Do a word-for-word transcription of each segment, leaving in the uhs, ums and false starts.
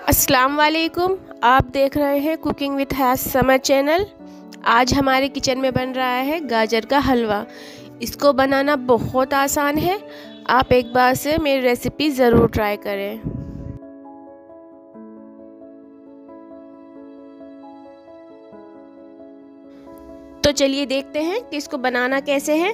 अस्सलाम वालेकुम। आप देख रहे हैं cooking with Hayat Samar channel. आज हमारे किचन में बन रहा है गाजर का हलवा। इसको बनाना बहुत आसान है। आप एक बार से मेरी रेसिपी ज़रूर ट्राई करें। तो चलिए देखते हैं कि इसको बनाना कैसे है।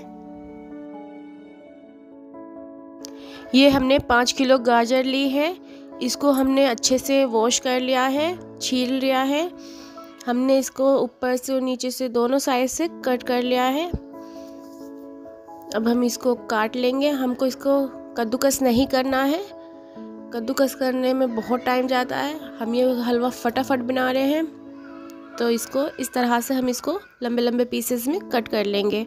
ये हमने पाँच किलो गाजर ली है। इसको हमने अच्छे से वॉश कर लिया है, छील लिया है। हमने इसको ऊपर से और नीचे से दोनों साइड से कट कर लिया है। अब हम इसको काट लेंगे। हमको इसको कद्दूकस नहीं करना है। कद्दूकस करने में बहुत टाइम जाता है। हम ये हलवा फटाफट बना रहे हैं, तो इसको इस तरह से हम इसको लंबे लंबे पीसेस में कट कर लेंगे।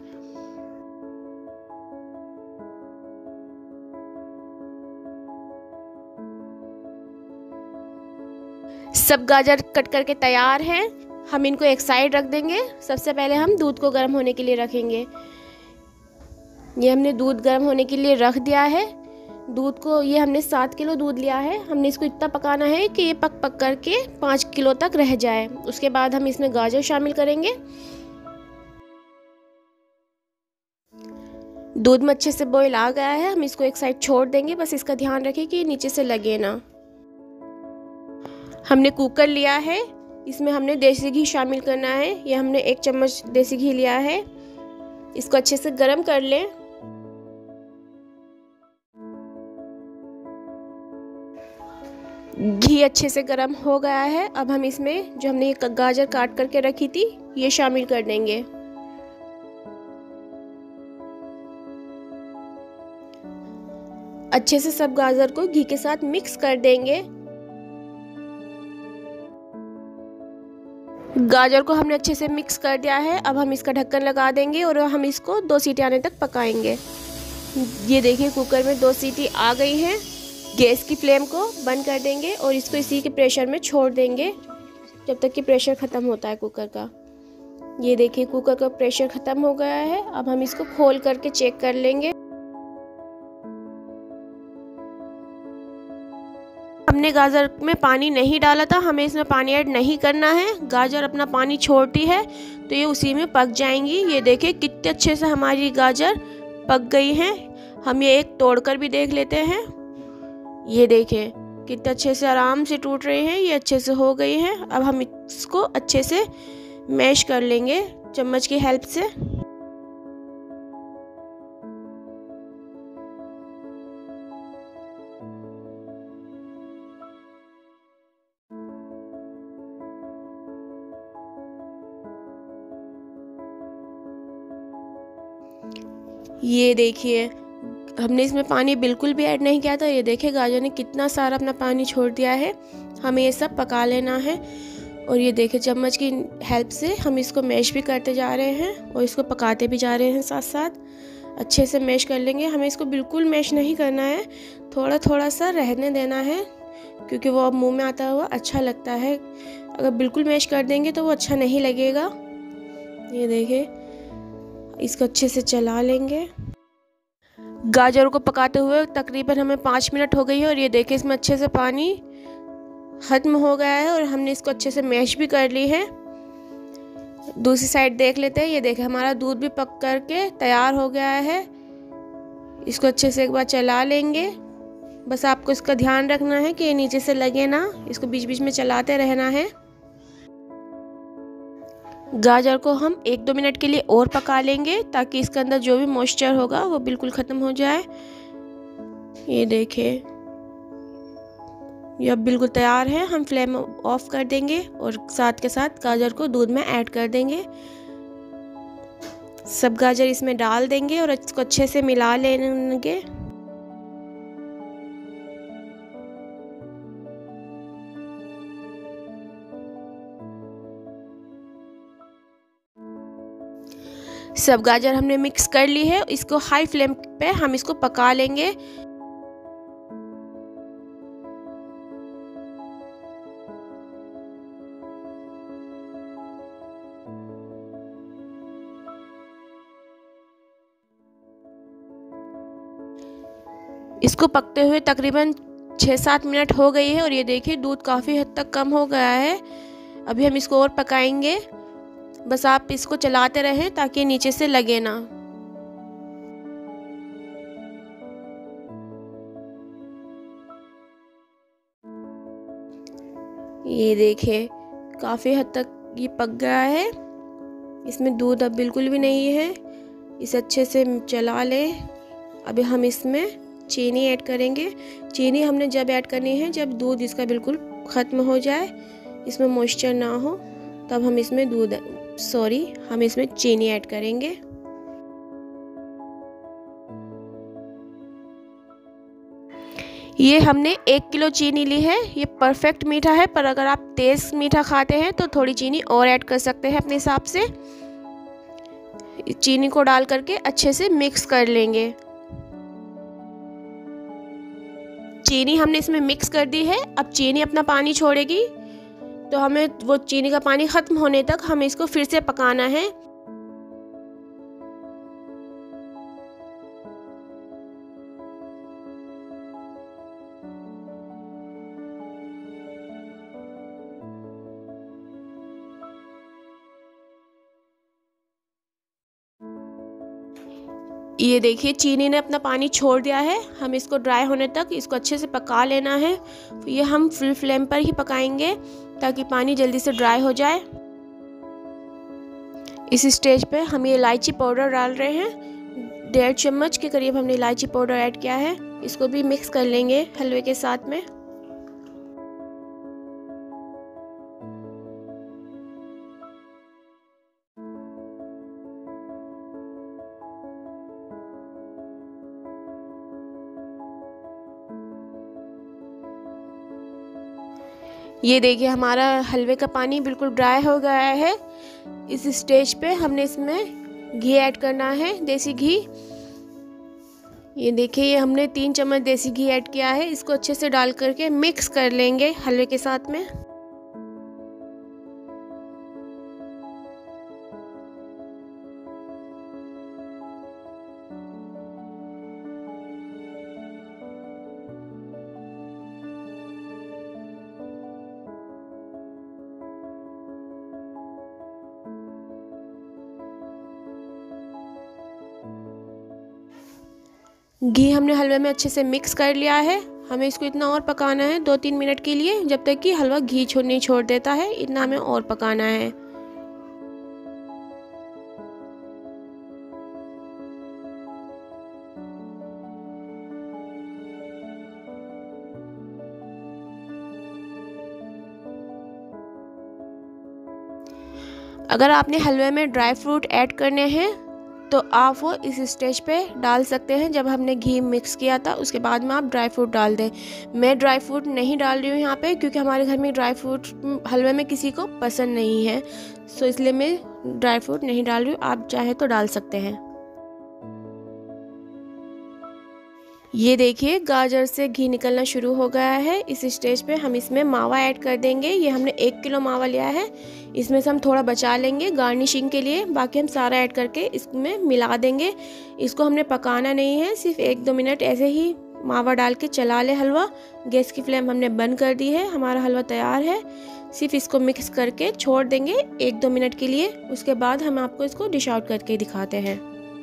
सब गाजर कट करके तैयार हैं। हम इनको एक साइड रख देंगे। सबसे पहले हम दूध को गर्म होने के लिए रखेंगे। ये हमने दूध गर्म होने के लिए रख दिया है। दूध को, ये हमने सात किलो दूध लिया है। हमने इसको इतना पकाना है कि ये पक पक करके पाँच किलो तक रह जाए। उसके बाद हम इसमें गाजर शामिल करेंगे। दूध में अच्छे से बॉईल आ गया है। हम इसको एक साइड छोड़ देंगे। बस इसका ध्यान रखें कि नीचे से लगे ना। हमने कुकर लिया है। इसमें हमने देसी घी शामिल करना है। ये हमने एक चम्मच देसी घी लिया है। इसको अच्छे से गरम कर लें। घी अच्छे से गरम हो गया है। अब हम इसमें जो हमने ये गाजर काट करके रखी थी, ये शामिल कर देंगे। अच्छे से सब गाजर को घी के साथ मिक्स कर देंगे। गाजर को हमने अच्छे से मिक्स कर दिया है। अब हम इसका ढक्कन लगा देंगे और हम इसको दो सीटी आने तक पकाएंगे। ये देखिए कुकर में दो सीटी आ गई हैं। गैस की फ्लेम को बंद कर देंगे और इसको इसी के प्रेशर में छोड़ देंगे जब तक कि प्रेशर ख़त्म होता है कुकर का। ये देखिए कुकर का प्रेशर ख़त्म हो गया है। अब हम इसको खोल करके चेक कर लेंगे। हमने गाजर में पानी नहीं डाला था, हमें इसमें पानी ऐड नहीं करना है। गाजर अपना पानी छोड़ती है तो ये उसी में पक जाएंगी। ये देखिए कितने अच्छे से हमारी गाजर पक गई हैं। हम ये एक तोड़कर भी देख लेते हैं। ये देखिए कितने अच्छे से आराम से टूट रहे हैं। ये अच्छे से हो गई हैं। अब हम इसको अच्छे से मैश कर लेंगे चम्मच की हेल्प से। ये देखिए हमने इसमें पानी बिल्कुल भी ऐड नहीं किया था। ये देखिए गाजर ने कितना सारा अपना पानी छोड़ दिया है। हमें ये सब पका लेना है। और ये देखिए चम्मच की हेल्प से हम इसको मैश भी करते जा रहे हैं और इसको पकाते भी जा रहे हैं साथ साथ। अच्छे से मैश कर लेंगे। हमें इसको बिल्कुल मैश नहीं करना है, थोड़ा थोड़ा सा रहने देना है, क्योंकि वो अब मुँह में आता हुआ अच्छा लगता है। अगर बिल्कुल मैश कर देंगे तो वो अच्छा नहीं लगेगा। ये देखिए इसको अच्छे से चला लेंगे। गाजर को पकाते हुए तकरीबन हमें पाँच मिनट हो गई है। और ये देखिए इसमें अच्छे से पानी खत्म हो गया है और हमने इसको अच्छे से मैश भी कर ली है। दूसरी साइड देख लेते हैं। ये देखिए हमारा दूध भी पक करके तैयार हो गया है। इसको अच्छे से एक बार चला लेंगे। बस आपको इसका ध्यान रखना है कि ये नीचे से लगे ना। इसको बीच बीच में चलाते रहना है। गाजर को हम एक दो मिनट के लिए और पका लेंगे ताकि इसके अंदर जो भी मॉइस्चर होगा वो बिल्कुल ख़त्म हो जाए। ये देखिए ये अब बिल्कुल तैयार है। हम फ्लेम ऑफ कर देंगे और साथ के साथ गाजर को दूध में ऐड कर देंगे। सब गाजर इसमें डाल देंगे और इसको अच्छे से मिला लेंगे। सब गाजर हमने मिक्स कर ली है। इसको हाई फ्लेम पे हम इसको पका लेंगे। इसको पकते हुए तकरीबन छः सात मिनट हो गई है और ये देखिए दूध काफ़ी हद तक कम हो गया है। अभी हम इसको और पकाएंगे। बस आप इसको चलाते रहें ताकि नीचे से लगे ना। ये देखिए काफ़ी हद तक ये पक गया है। इसमें दूध अब बिल्कुल भी नहीं है। इसे अच्छे से चला लें। अभी हम इसमें चीनी ऐड करेंगे। चीनी हमने जब ऐड करनी है जब दूध इसका बिल्कुल ख़त्म हो जाए, इसमें मॉइस्चर ना हो, तब हम इसमें दूध सॉरी हम इसमें चीनी ऐड करेंगे। ये हमने एक किलो चीनी ली है। ये परफेक्ट मीठा है, पर अगर आप तेज़ मीठा खाते हैं तो थोड़ी चीनी और ऐड कर सकते हैं अपने हिसाब से। चीनी को डाल करके अच्छे से मिक्स कर लेंगे। चीनी हमने इसमें मिक्स कर दी है। अब चीनी अपना पानी छोड़ेगी, तो हमें वो चीनी का पानी ख़त्म होने तक हमें इसको फिर से पकाना है। ये देखिए चीनी ने अपना पानी छोड़ दिया है। हम इसको ड्राई होने तक इसको अच्छे से पका लेना है। ये हम फुल फ्लेम पर ही पकाएंगे ताकि पानी जल्दी से ड्राई हो जाए। इस स्टेज पे हम ये इलायची पाउडर डाल रहे हैं। डेढ़ चम्मच के करीब हमने इलायची पाउडर ऐड किया है। इसको भी मिक्स कर लेंगे हलवे के साथ में। ये देखिए हमारा हलवे का पानी बिल्कुल ड्राई हो गया है। इस स्टेज पे हमने इसमें घी ऐड करना है, देसी घी। ये देखिए ये हमने तीन चम्मच देसी घी ऐड किया है। इसको अच्छे से डाल करके मिक्स कर लेंगे हलवे के साथ में। घी हमने हलवे में अच्छे से मिक्स कर लिया है। हमें इसको इतना और पकाना है दो तीन मिनट के लिए, जब तक कि हलवा घी छोड़ नहीं छोड़ देता है। इतना हमें और पकाना है। अगर आपने हलवे में ड्राई फ्रूट ऐड करने हैं तो आप वो इस स्टेज पे डाल सकते हैं। जब हमने घी मिक्स किया था उसके बाद में आप ड्राई फ्रूट डाल दें। मैं ड्राई फ्रूट नहीं डाल रही हूँ यहाँ पे, क्योंकि हमारे घर में ड्राई फ्रूट हलवे में किसी को पसंद नहीं है, सो इसलिए मैं ड्राई फ्रूट नहीं डाल रही हूँ। आप चाहे तो डाल सकते हैं। ये देखिए गाजर से घी निकलना शुरू हो गया है। इस स्टेज पे हम इसमें मावा ऐड कर देंगे। ये हमने एक किलो मावा लिया है। इसमें से हम थोड़ा बचा लेंगे गार्निशिंग के लिए, बाकी हम सारा ऐड करके इसमें मिला देंगे। इसको हमने पकाना नहीं है, सिर्फ एक दो मिनट ऐसे ही मावा डाल के चला ले हलवा। गैस की फ्लेम हमने बंद कर दी है। हमारा हलवा तैयार है। सिर्फ इसको मिक्स करके छोड़ देंगे एक दो मिनट के लिए। उसके बाद हम आपको इसको डिश आउट करके दिखाते हैं।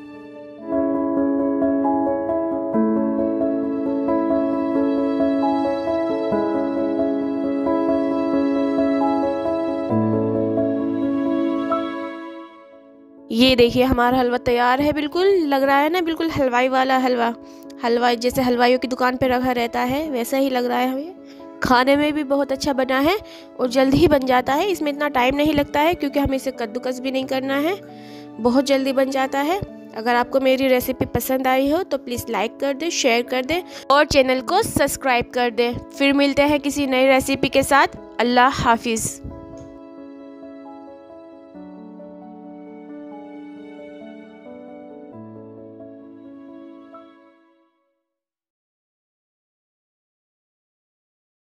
ये देखिए हमारा हलवा तैयार है। बिल्कुल लग रहा है ना, बिल्कुल हलवाई वाला हलवा, हलवा जैसे हलवाइयों की दुकान पे रखा रहता है वैसा ही लग रहा है हमें। खाने में भी बहुत अच्छा बना है और जल्दी ही बन जाता है। इसमें इतना टाइम नहीं लगता है क्योंकि हमें इसे कद्दूकस भी नहीं करना है, बहुत जल्दी बन जाता है। अगर आपको मेरी रेसिपी पसंद आई हो तो प्लीज़ लाइक कर दें, शेयर कर दें और चैनल को सब्सक्राइब कर दें। फिर मिलते हैं किसी नई रेसिपी के साथ। अल्लाह हाफिज़।